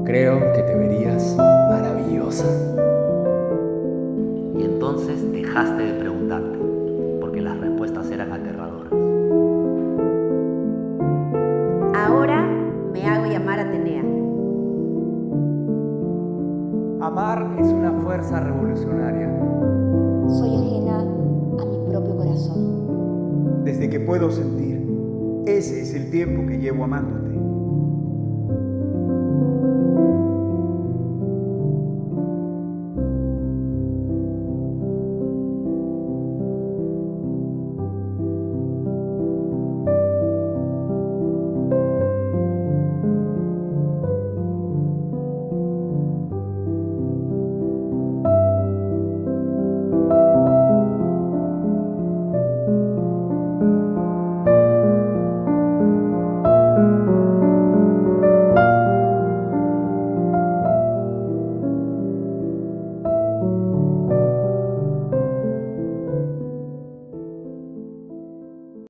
Creo que te verías maravillosa. Y entonces dejaste de preguntarte, porque las respuestas eran aterradoras. Ahora me hago llamar Atenea. Amar es una fuerza revolucionaria. Soy ajena a mi propio corazón. Desde que puedo sentir, ese es el tiempo que llevo amándote.